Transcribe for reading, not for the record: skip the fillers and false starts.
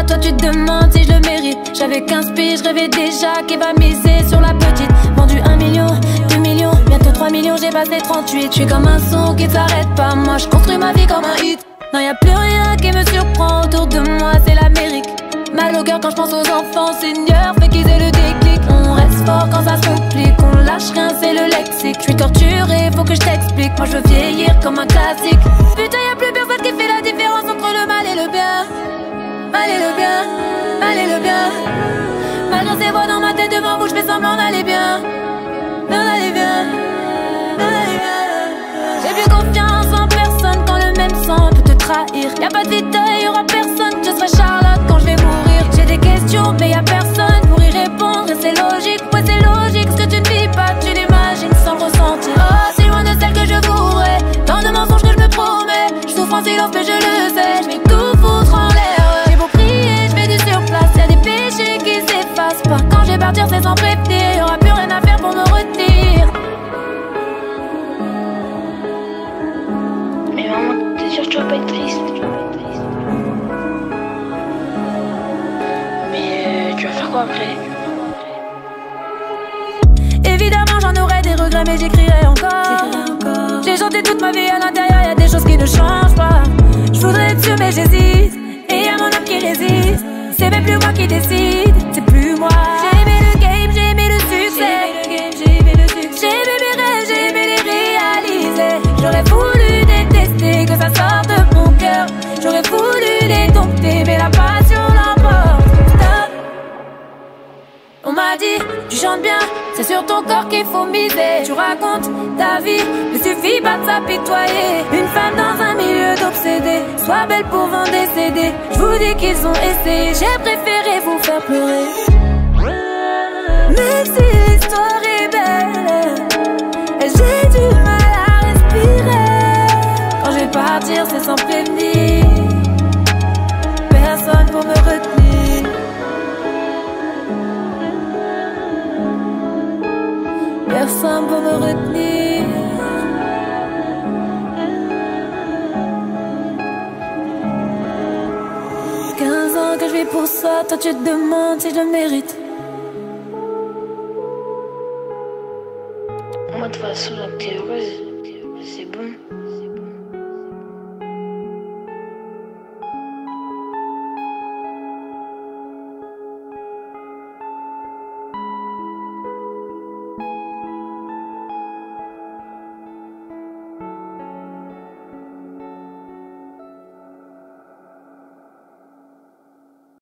toi tu te demandes si je le mérite. J'avais 15 piges, je rêvais déjà qu'il va miser sur la petite. Vendu 1 million, 2 millions, bientôt 3 millions, j'ai passé 38. Je suis comme un son qui ne s'arrête pas, moi je construis ma vie comme un hit. Non y'a plus rien qui me surprend autour de moi, c'est l'Amérique. Mal au cœur quand je pense aux enfants, Seigneur, fait qu'ils aient le déclic. On reste fort quand ça se complique, on lâche rien, c'est le lexique. Je suis torturé, faut que je t'explique, moi je veux vieillir comme un classique. Putain y'a plus personne qui fait la différence entre le mal et le bien. Mal et le bien, mal et le bien. Malgré ces voix dans ma tête devant vous, je fais semblant d'aller bien. D'en aller bien, d'en aller bien. J'ai plus confiance en personne quand le même sang peut te trahir. Y'a pas de Vitaa, y'aura personne, je serai Charlotte quand je vais mourir. J'ai des questions mais y'a personne pour y répondre. Et c'est logique, ouais c'est logique. Ce que tu ne vis pas, tu l'imagines sans le ressentir. Oh, c'est loin de celle que je voudrais. Tant de mensonges que je me promets. Je souffre en silence mais je le sais. Je vais tout foutre en l'air. J'ai beau prier, je fais du surplace. Y'a des péchés qui s'effacent pas. Quand je vais partir c'est sans prévenir. Y'aura plus rien à faire pour me retenir. Mais maman, t'es sûre que tu vas pas être triste? Mais tu vas faire quoi après? Évidemment j'en aurais des regrets mais j'écrirai encore. J'ai chanté toute ma vie à l'intérieur, y'a des choses qui ne changent pas. Je voudrais être sûr mais j'hésite. Et y'a mon homme qui résiste. C'est même plus moi qui décide, c'est plus moi. J'ai aimé le game, j'ai aimé le succès. J'ai aimé mes rêves, j'ai aimé les réaliser. J'aurais voulu détester que ça sorte de mon cœur. J'aurais voulu les dompter mais la passion l'emporte. Stop. On m'a dit, tu chantes bien, c'est sur ton corps qu'il faut miser. Tu racontes ta vie, ne suffit pas de s'apitoyer. Une femme dans un milieu d'obsédés, sois belle pour vendre des CD. Je vous dis qu'ils ont essayé, j'ai préféré vous faire pleurer. Même si l'histoire est belle, et j'ai du mal à respirer. Quand je vais partir c'est sans prévenir. Personne pour me retenir. Personne pour me retenir. Que je vis pour ça, toi tu te demandes si je le mérite. Moi de toute façon, t'es heureuse, c'est bon.